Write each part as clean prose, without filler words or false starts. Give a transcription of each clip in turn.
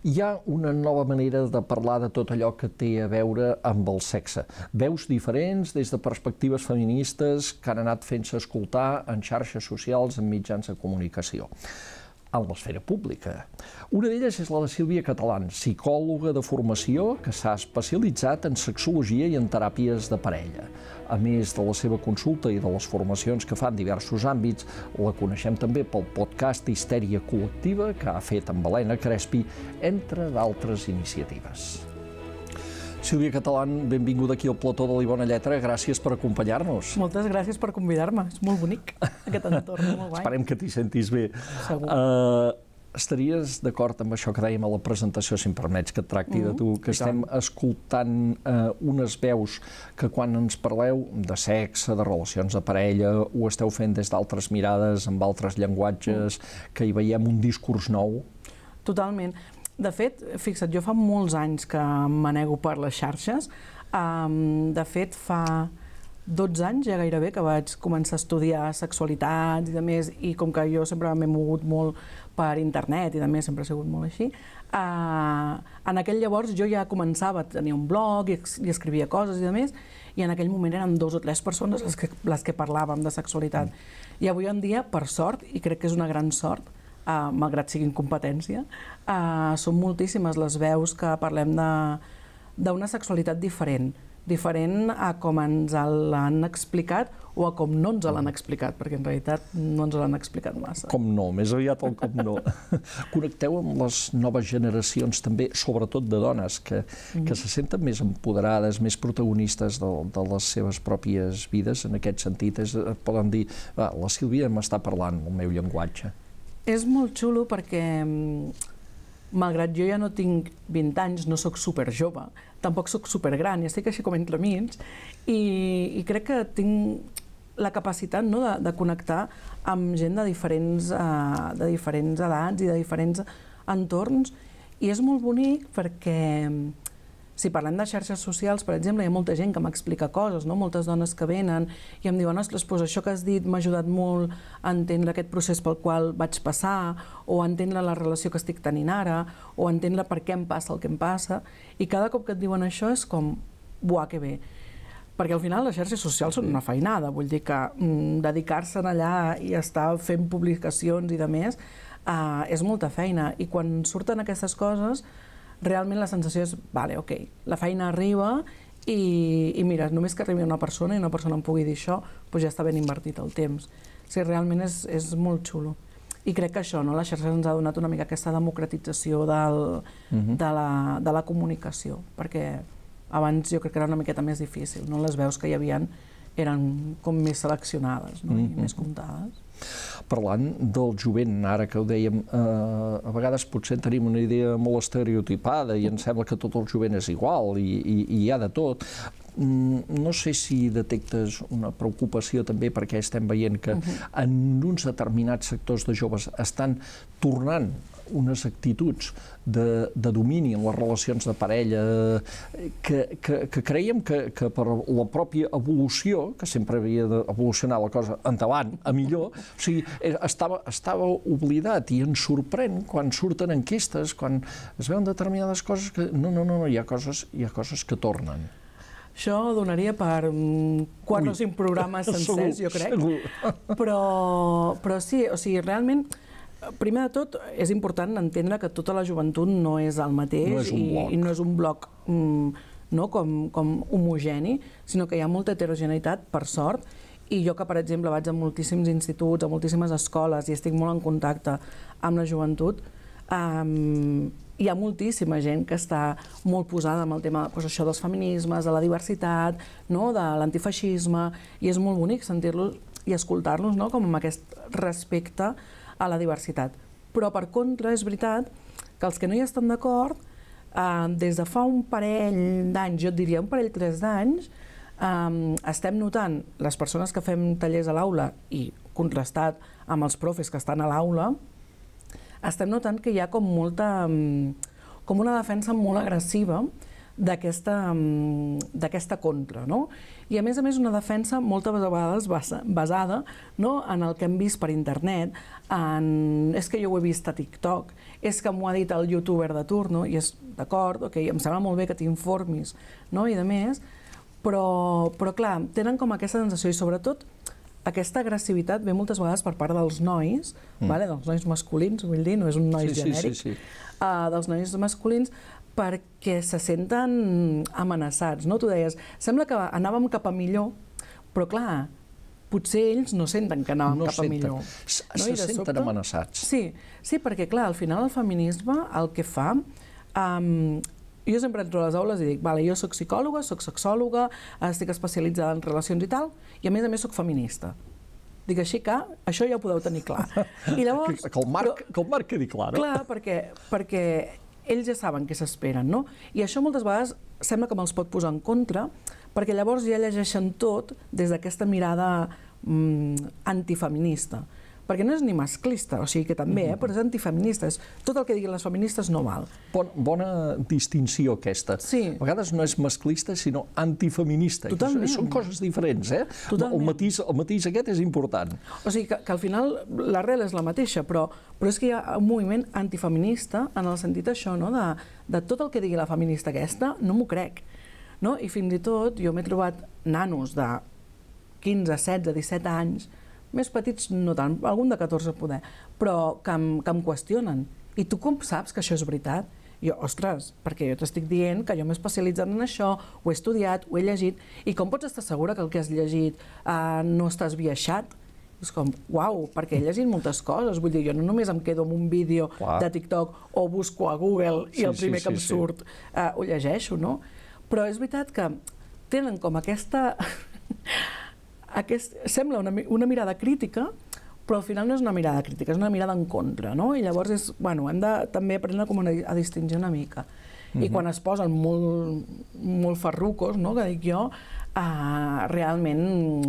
Hi ha una nova manera de parlar de tot allò que té a veure amb el sexe. Veus diferents des de perspectives feministes que han anat fent-se escoltar en xarxes socials, en mitjans de comunicació, en l'esfera pública. Una d'elles és la de Sílvia Catalán, psicòloga de formació que s'ha especialitzat en sexologia i en teràpies de parella. A més de la seva consulta i de les formacions que fa en diversos àmbits, la coneixem també pel podcast Histèria Col·lectiva que ha fet amb Helena Crespi, entre d'altres iniciatives. Sílvia Catalán, benvinguda aquí al plató de l'Ibona Lletra, gràcies per acompanyar-nos. Moltes gràcies per convidar-me, és molt bonic aquest entorn, molt guai. Esperem que t'hi sentis bé. Segur. Estaries d'acord amb això que dèiem a la presentació, si em permets que et tracti de tu, que estem escoltant unes veus que quan ens parleu de sexe, de relacions de parella, ho esteu fent des d'altres mirades, amb altres llenguatges, que hi veiem un discurs nou? Totalment. De fet, fixa't, jo fa molts anys que manego per les xarxes. De fet, fa 12 anys ja gairebé que vaig començar a estudiar sexualitat i de més, i com que jo sempre m'he mogut molt per internet i de més, sempre ha sigut molt així, en aquell llavors jo ja començava a tenir un blog i escrivia coses i de més, i en aquell moment eren 2 o 3 persones les que parlàvem de sexualitat. I avui en dia, per sort, i crec que és una gran sort, malgrat sigui incompetència, són moltíssimes les veus que parlem d'una sexualitat diferent a com ens l'han explicat o a com no ens l'han explicat, perquè en realitat no ens l'han explicat massa. Com no, més aviat el com no. Connecteu amb les noves generacions també, sobretot de dones, que se senten més empoderades, més protagonistes de les seves pròpies vides, en aquest sentit. Poden dir, la Sílvia m'està parlant el meu llenguatge. És molt xulo perquè, malgrat jo ja no tinc 20 anys, no sóc superjove, tampoc sóc supergran, ja estic així com entremig, i crec que tinc la capacitat de connectar amb gent de diferents edats i de diferents entorns, i és molt bonic perquè si parlem de xarxes socials, per exemple, hi ha molta gent que m'explica coses, moltes dones que venen i em diuen, ostres, això que has dit m'ha ajudat molt a entendre aquest procés pel qual vaig passar, o a entendre la relació que estic tenint ara, o a entendre per què em passa el que em passa, i cada cop que et diuen això és com, buah, que bé. Perquè al final les xarxes socials són una feinada, vull dir que dedicar-se'n allà i estar fent publicacions i de més és molta feina, i quan surten aquestes coses realment la sensació és, vale, ok, la feina arriba i mira, només que arribi una persona i una persona em pugui dir això, doncs ja està ben invertit el temps. O sigui, realment és molt xulo. I crec que això, les xarxes ens ha donat una mica aquesta democratització de la comunicació, perquè abans jo crec que era una miqueta més difícil, les veus que hi havia eren com més seleccionades i més comptades. Parlant del jovent, ara que ho dèiem, a vegades potser tenim una idea molt estereotipada i ens sembla que tot el jovent és igual i hi ha de tot. No sé si detectes una preocupació també perquè estem veient que en uns determinats sectors de joves estan tornant unes actituds de domini en les relacions de parella que creiem que per la pròpia evolució, que sempre havia d'evolucionar la cosa endavant, a millor, o sigui, estava oblidat, i ens sorprèn quan surten enquestes, quan es veuen determinades coses que no, hi ha coses que tornen. Això donaria per 4 o 5 programes sencers, jo crec. Però sí, o sigui, realment, primer de tot, és important entendre que tota la joventut no és el mateix i no és un bloc com homogeni, sinó que hi ha molta heterogeneïtat, per sort, i jo que, per exemple, vaig a moltíssims instituts, a moltíssimes escoles i estic molt en contacte amb la joventut, hi ha moltíssima gent que està molt posada amb el tema dels feminismes, de la diversitat, de l'antifeixisme, i és molt bonic sentir-los i escoltar-los com amb aquest respecte a la diversitat. Però, per contra, és veritat que els que no hi estan d'acord, des de fa un parell d'anys, jo et diria un parell, 3 d'anys, estem notant, les persones que fem tallers a l'aula i contrastat amb els profes que estan a l'aula, estem notant que hi ha com una defensa molt agressiva d'aquesta contra, no? I a més una defensa moltes vegades basada en el que hem vist per internet, és que jo ho he vist a TikTok, és que m'ho ha dit el youtuber de turno, i és d'acord, em sembla molt bé que t'informis, i de més, però clar, tenen com aquesta sensació, i sobretot aquesta agressivitat ve moltes vegades per part dels nois, dels nois masculins, vull dir, no és un noi genèric, dels nois masculins, perquè se senten amenaçats, no? Tu deies, sembla que anàvem cap a millor, però clar, potser ells no senten que anàvem cap a millor. Se senten amenaçats. Sí, perquè clar, al final el feminisme el que fa... Jo sempre entro a les aules i dic, jo soc psicòloga, soc sexòloga, estic especialitzada en relacions i tal, i a més soc feminista. Dic així que això ja ho podeu tenir clar. Que el Marc quedi clar, no? Clar, perquè ells ja saben què s'esperen, no? I això moltes vegades sembla que me'ls pot posar en contra, perquè llavors ja llegeixen tot des d'aquesta mirada antifeminista. Perquè no és ni masclista, o sigui que també, però és antifeminista. Tot el que diguin les feministes no val. Bona distinció aquesta. Sí. A vegades no és masclista, sinó antifeminista. Totalment. Són coses diferents, eh? Totalment. El matís aquest és important. O sigui que al final l'arrel és la mateixa, però és que hi ha un moviment antifeminista en el sentit això, de tot el que digui la feminista aquesta, no m'ho crec. I fins i tot jo m'he trobat nanos de 15, 16, 17 anys, més petits no tant, algun de 14 poder, però que em qüestionen. I tu com saps que això és veritat? Jo, ostres, perquè jo t'estic dient que jo m'he especialitzat en això, ho he estudiat, ho he llegit, i com pots estar segura que el que has llegit no estàs esbiaixat? És com, uau, perquè he llegit moltes coses, vull dir, jo no només em quedo amb un vídeo de TikTok o busco a Google i el primer que em surt ho llegeixo, no? Però és veritat que tenen com aquesta... Sembla una mirada crítica, però al final no és una mirada crítica, és una mirada en contra, no? I llavors hem de també aprendre a distingir una mica. I quan es posen molt farrucos, que dic jo, realment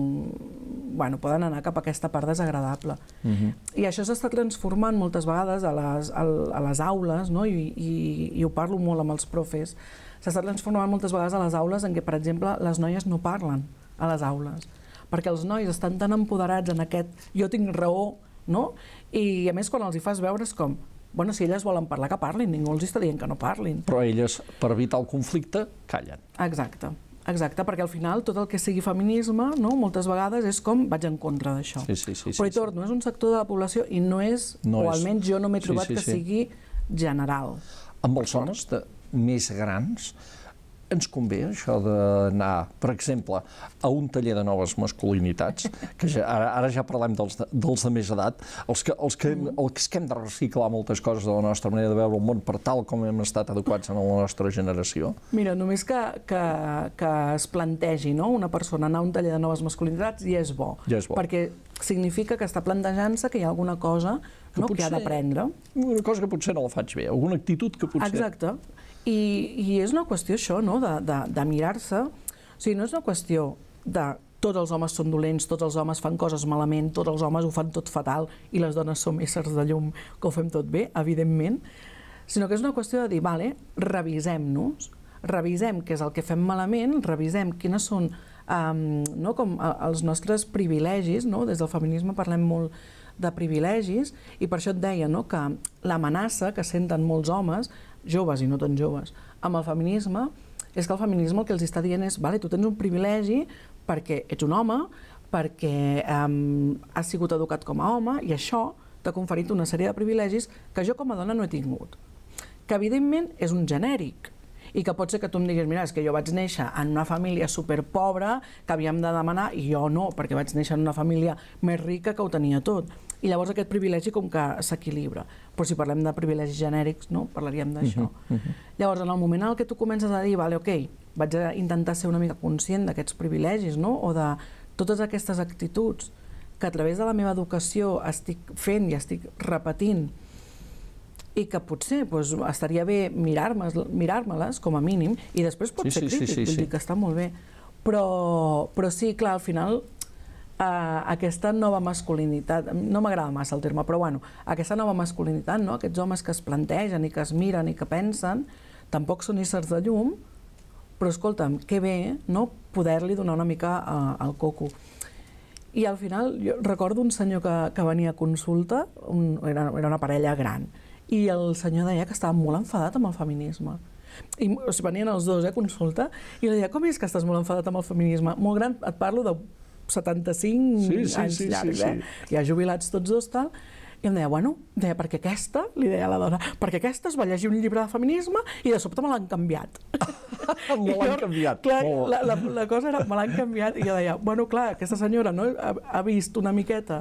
poden anar cap a aquesta part desagradable. I això s'està transformant moltes vegades a les aules, i ho parlo molt amb els profes, s'està transformant moltes vegades a les aules en què, per exemple, les noies no parlen a les aules, perquè els nois estan tan empoderats en aquest jo tinc raó, i a més quan els hi fas veure és com, si elles volen parlar, que parlin, ningú els està dient que no parlin. Però elles, per evitar el conflicte, callen. Exacte, perquè al final tot el que sigui feminisme, moltes vegades és com vaig en contra d'això. Però hi torno, és un sector de la població i no és, o almenys jo no m'he trobat que sigui general. Amb els homes més grans, ens convé això d'anar, per exemple, a un taller de noves masculinitats, que ara ja parlem dels de més edat, els que hem de reciclar moltes coses de la nostra manera de veure el món per tal com hem estat educats en la nostra generació? Mira, només que es plantegi una persona anar a un taller de noves masculinitats ja és bo, perquè significa que està plantejant-se que hi ha alguna cosa que ha d'aprendre. Una cosa que potser no la faig bé, alguna actitud que potser... Exacte. I és una qüestió això, de mirar-se. O sigui, no és una qüestió de tots els homes són dolents, tots els homes fan coses malament, tots els homes ho fan tot fatal i les dones som éssers de llum que ho fem tot bé, evidentment, sinó que és una qüestió de dir, vale, revisem-nos, revisem què és el que fem malament, revisem quines són com els nostres privilegis, des del feminisme parlem molt de privilegis, i per això et deia que l'amenaça que senten molts homes, joves i no tan joves, amb el feminisme, és que el feminisme el que els està dient és vale, tu tens un privilegi perquè ets un home, perquè has sigut educat com a home, i això t'ha conferit una sèrie de privilegis que jo com a dona no he tingut. Que evidentment és un genèric, i que pot ser que tu em diguis, mira, és que jo vaig néixer en una família superpobra que havíem de demanar, i jo no, perquè vaig néixer en una família més rica que ho tenia tot. I llavors aquest privilegi com que s'equilibra. Però si parlem de privilegis genèrics, parlaríem d'això. Llavors, en el moment en què tu comences a dir, vale, ok, vaig a intentar ser una mica conscient d'aquests privilegis, o de totes aquestes actituds que a través de la meva educació estic fent i estic repetint, i que potser estaria bé mirar-me-les, com a mínim, i després pot ser crític, vull dir que està molt bé. Però sí, clar, al final, aquesta nova masculinitat, no m'agrada massa el terme, però bueno, aquesta nova masculinitat, aquests homes que es plantegen i que es miren i que pensen, tampoc són éssers de llum, però escolta'm, que bé poder-li donar una mica al coco. I al final, jo recordo un senyor que venia a consulta, era una parella gran, i el senyor deia que estava molt enfadat amb el feminisme. O sigui, venien els dos a consulta, i li deia, com és que estàs molt enfadat amb el feminisme? Molt gran, et parlo de 75 anys llargs, ja jubilats tots dos, tal. I em deia, bueno, perquè aquesta, li deia a la dona, perquè aquesta es va llegir un llibre de feminisme i de sobte me l'han canviat. Me l'han canviat. Clar, la cosa era, me l'han canviat, i jo deia, bueno, clar, aquesta senyora ha vist una miqueta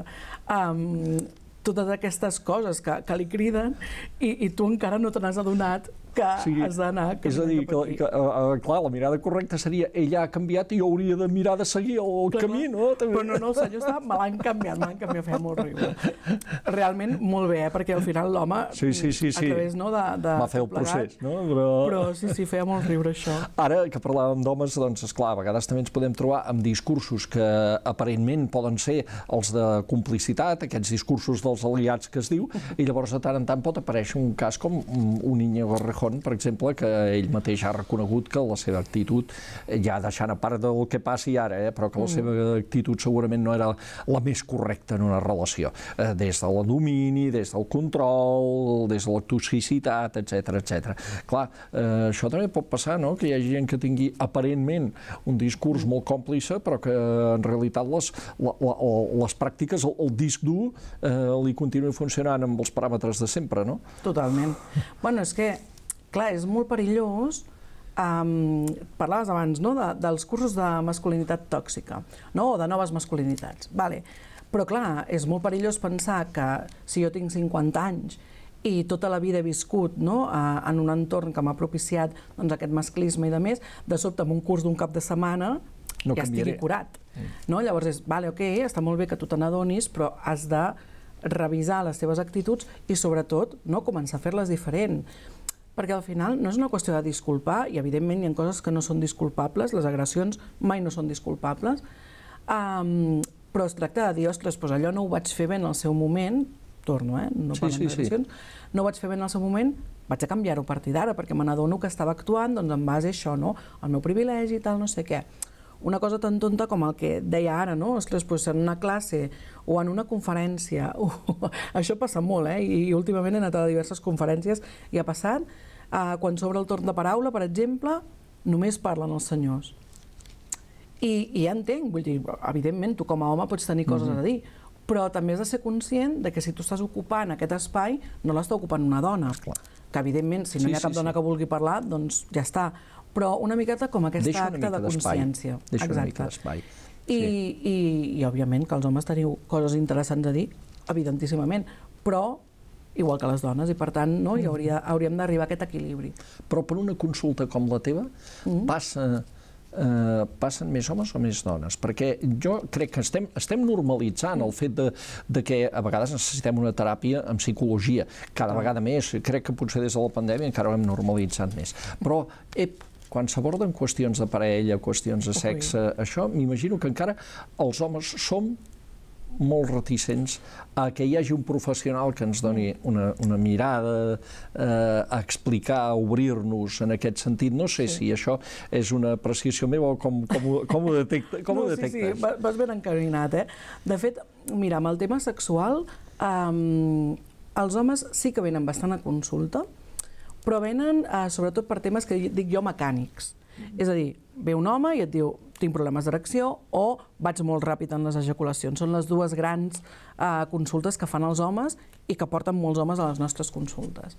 totes aquestes coses que li criden i tu encara no te n'has adonat que has d'anar és a dir, clar, la mirada correcta seria ella ha canviat i jo hauria de mirar de seguir el camí, no? Però no, el senyor estava, me l'han canviat, feia molt riure. Realment molt bé, perquè al final l'home, a través de... Va fer el procés, no? Però sí, feia molt riure això. Ara que parlàvem d'homes, doncs, esclar, a vegades també ens podem trobar amb discursos que aparentment poden ser els de complicitat, aquests discursos dels aliats que es diu, i llavors de tant en tant pot aparèixer un cas com un Íñigo Errejón, per exemple, que ell mateix ha reconegut que la seva actitud, ja deixant a part del que passi ara, però que la seva actitud segurament no era la més correcta en una relació, des del domini, des del control, des de la toxicitat, etc. Clar, això també pot passar, no?, que hi hagi gent que tingui aparentment un discurs molt còmplice, però que en realitat les pràctiques, el disc dur, li continua funcionant amb els paràmetres de sempre, no? Totalment. Bueno, és que, clar, és molt perillós. Parlaves abans dels cursos de masculinitat tòxica, o de noves masculinitats. Però, clar, és molt perillós pensar que si jo tinc 50 anys i tota la vida he viscut en un entorn que m'ha propiciat aquest masclisme i de més, de sobte amb un curs d'un cap de setmana ja estigui curat. Llavors és, ok, està molt bé que tu te n'adonis, però has de revisar les teves actituds i, sobretot, començar a fer-les diferent. Perquè al final no és una qüestió de disculpar, i evidentment hi ha coses que no són disculpables, les agressions mai no són disculpables, però es tracta de dir, ostres, allò no ho vaig fer bé en el seu moment, torno, no parlem d'agressions, no ho vaig fer bé en el seu moment, vaig a canviar-ho a partir d'ara, perquè me n'adono que estava actuant en base a això, al meu privilegi i tal, no sé què. Una cosa tan tonta com el que deia ara, ostres, en una classe o en una conferència, això passa molt, i últimament he anat a diverses conferències i ha passat, quan s'obre el torn de paraula, per exemple, només parlen els senyors. I ja entenc, vull dir, evidentment, tu com a home pots tenir coses a dir, però també has de ser conscient que si tu estàs ocupant aquest espai, no l'està ocupant una dona. Que, evidentment, si no hi ha cap dona que vulgui parlar, doncs ja està. Però una miqueta com aquest acte de consciència. Deixa una mica d'espai. I, òbviament, que els homes teniu coses interessants a dir, evidentíssimament, però igual que les dones, i per tant hauríem d'arribar a aquest equilibri. Però per una consulta com la teva, passen més homes o més dones? Perquè jo crec que estem normalitzant el fet de que a vegades necessitem una teràpia en psicologia, cada vegada més, crec que potser des de la pandèmia encara ho hem normalitzat més. Però, quan s'aborden qüestions de parella, qüestions de sexe, això, m'imagino que encara els homes som molt reticents a que hi hagi un professional que ens doni una mirada, a explicar, a obrir-nos en aquest sentit. No sé si això és una apreciació meva o com ho detectes. Sí, vas ben encaminat. De fet, mira, amb el tema sexual, els homes sí que venen bastant a consulta, però venen sobretot per temes que dic jo mecànics. És a dir, ve un home i et diu tinc problemes d'erecció o vaig molt ràpid en les ejaculacions. Són les dues grans consultes que fan els homes i que porten molts homes a les nostres consultes.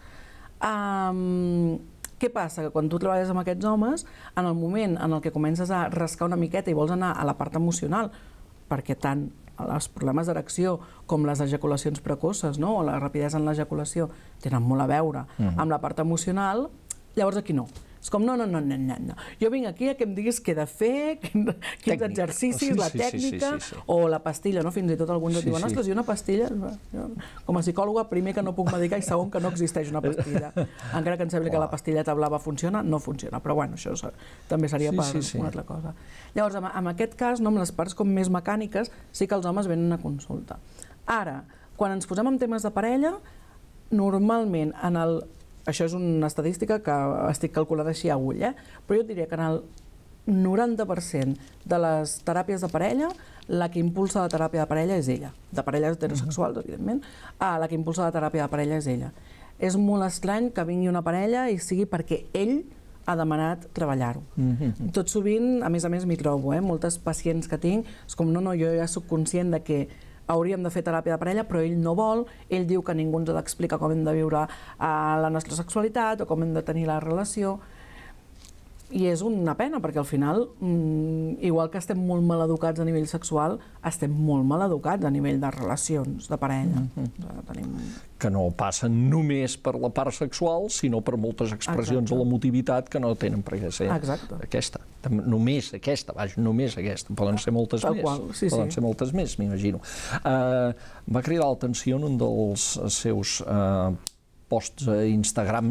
Què passa? Que quan tu treballes amb aquests homes, en el moment en el que comences a rascar una miqueta i vols anar a la part emocional, perquè tant els problemes d'erecció com les ejaculacions precoces o la rapidesa en l'ejaculació tenen molt a veure amb la part emocional, llavors aquí no. És com, no. Jo vinc aquí que em diguis què he de fer, quins exercicis, la tècnica, o la pastilla, fins i tot alguns et diuen, ostres, i una pastilla, com a psicòloga, primer que no puc medicar i segon que no existeix una pastilla. Encara que em sembli que la pastilleta blava funciona, no funciona, però bueno, això també seria per una altra cosa. Llavors, en aquest cas, amb les parts com més mecàniques, sí que els homes venen a consulta. Ara, quan ens posem en temes de parella, normalment en el això és una estadística que estic calculant així a ull, però jo et diria que en el 90% de les teràpies de parella, la que impulsa la teràpia de parella és ella. De parelles heterosexuals, evidentment, la que impulsa la teràpia de parella és ella. És molt estrany que vingui una parella i sigui perquè ell ha demanat treballar-ho. Tot sovint, a més, m'hi trobo, moltes pacients que tinc, és com, no, jo ja soc conscient de que hauríem de fer teràpia de parella, però ell no vol, ell diu que ningú ens ha d'explicar com hem de viure la nostra sexualitat o com hem de tenir la relació. I és una pena, perquè al final, igual que estem molt mal educats a nivell sexual, estem molt mal educats a nivell de relacions de parella. Que no passen només per la part sexual, sinó per moltes expressions de l'emotivitat que no tenen per què ser aquesta. Només aquesta, vaja, només aquesta. Poden ser moltes més. Poden ser moltes més, m'imagino. Va cridar l'atenció en un dels seus posts a Instagram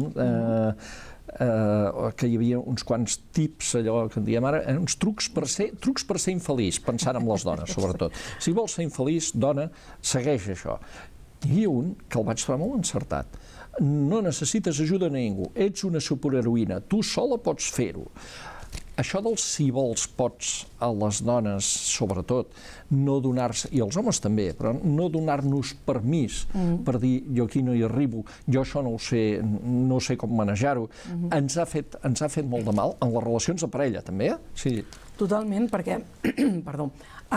que hi havia uns quants tips, allò que en diem ara, uns trucs per ser infeliç, pensant en les dones, sobretot. Si vols ser infeliç, dona, segueix això. Hi havia un que el vaig trobar molt encertat. No necessites ajuda a ningú, ets una superheroïna, tu sola pots fer-ho. Això del si vols pots a les dones, sobretot, no donar-se, i als homes també, però no donar-nos permís per dir jo aquí no hi arribo, jo això no ho sé, no sé com manejar-ho, ens ha fet molt de mal en les relacions de parella, també? Sí. Totalment, perquè, perdó,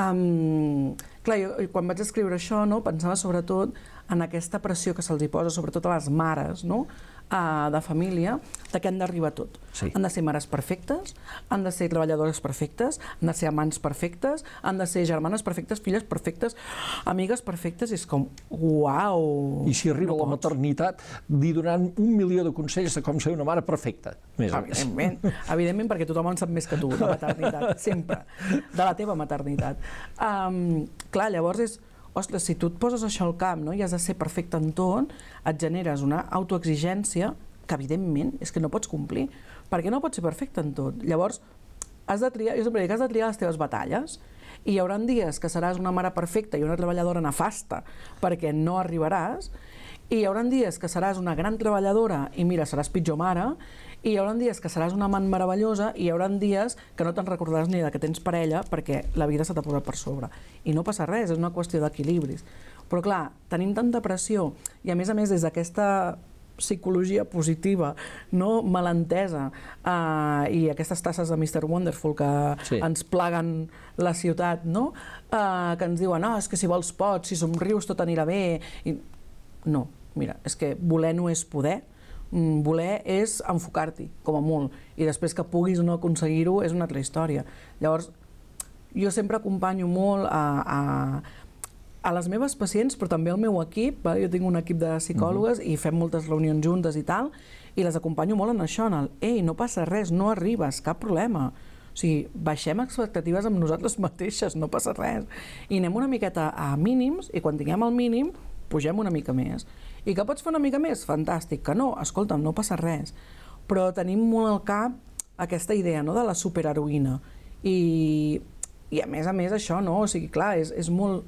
clar, jo quan vaig escriure això pensava sobretot en aquesta pressió que se'ls hi posa, sobretot a les mares, de família, de què han d'arribar a tot. Han de ser mares perfectes, han de ser treballadores perfectes, han de ser amants perfectes, han de ser germanes perfectes, filles perfectes, amigues perfectes, i és com, uau! I si arriba la maternitat, li donaran 1 milió de consells de com ser una mare perfecta. Evidentment, perquè tothom en sap més que tu, de maternitat, sempre, de la teva maternitat. Clar, llavors és, ostres, si tu et poses això al camp i has de ser perfecte en tot, et generes una autoexigència que, evidentment, és que no pots complir, perquè no pots ser perfecte en tot. Llavors, has de triar, jo sempre dic, has de triar les teves batalles, i hi haurà dies que seràs una mare perfecta i una treballadora nefasta perquè no arribaràs, i hi haurà dies que seràs una gran treballadora i, mira, seràs pitjor mare, i hi haurà dies que seràs una amant meravellosa i hi haurà dies que no te'n recordaràs ni que tens parella perquè la vida se t'ha posat per sobre. I no passa res, és una qüestió d'equilibris. Però clar, tenim tanta pressió i a més des d'aquesta psicologia positiva, mal entesa, i aquestes tasses de Mr. Wonderful que ens plaguen la ciutat, que ens diuen, és que si vols pots, si somrius tot anirà bé. No, mira, és que voler no és poder, voler és enfocar-t'hi, com a molt, i després que puguis o no aconseguir-ho és una altra història. Llavors, jo sempre acompanyo molt a les meves pacients, però també al meu equip, jo tinc un equip de psicòlogues i fem moltes reunions juntes i tal, i les acompanyo molt en això, en el, ei, no passa res, no arribes, cap problema. O sigui, baixem expectatives amb nosaltres mateixes, no passa res. I anem una miqueta a mínims, i quan tinguem el mínim, pugem una mica més. I que pots fer una mica més? Fantàstic. Que no? Escolta'm, no passa res. Però tenim molt al cap aquesta idea de la superheroïna. I a més això, o sigui, clar, és molt...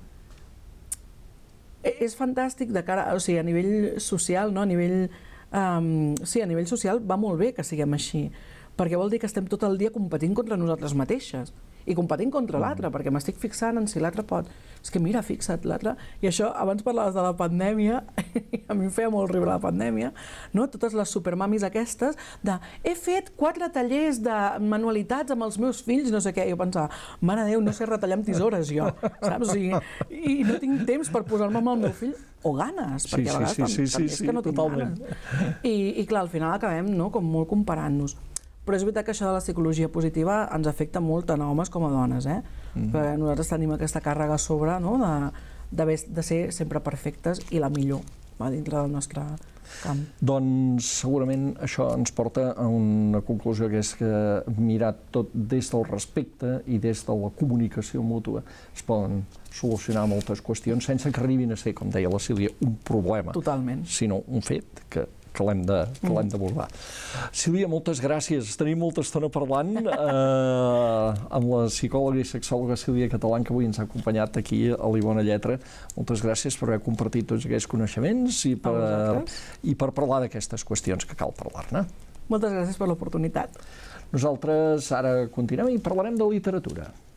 És fantàstic de cara, o sigui, a nivell social, a nivell... Sí, a nivell social va molt bé que siguem així, perquè vol dir que estem tot el dia competint contra nosaltres mateixes i competint contra l'altre, perquè m'estic fixant en si l'altre pot. És que mira, fixa't, l'altre... I això, abans parlaves de la pandèmia, i a mi em feia molt riure la pandèmia, totes les supermamis aquestes, de he fet 4 tallers de manualitats amb els meus fills, no sé què, i jo pensava, mare de Déu, no sé retallar amb tisores, jo, saps? O sigui, i no tinc temps per posar-me amb el meu fill, o ganes, perquè a vegades també és que no tinc ganes. I clar, al final acabem com molt comparant-nos. Però és veritat que això de la psicologia positiva ens afecta molt tant a homes com a dones, perquè nosaltres tenim aquesta càrrega a sobre de ser sempre perfectes i la millor dintre del nostre camp. Doncs segurament això ens porta a una conclusió, que és que mirar tot des del respecte i des de la comunicació mútua es poden solucionar moltes qüestions sense que arribin a ser, com deia la Sílvia, un problema, sinó un fet que que l'hem d'abordar. Sílvia, moltes gràcies. Tenim molta estona parlant amb la psicòloga i sexòloga Sílvia Catalán, que avui ens ha acompanyat aquí a l'Ibona Lletra. Moltes gràcies per haver compartit tots aquests coneixements i per parlar d'aquestes qüestions que cal parlar-ne. Moltes gràcies per l'oportunitat. Nosaltres ara continuem i parlarem de literatura.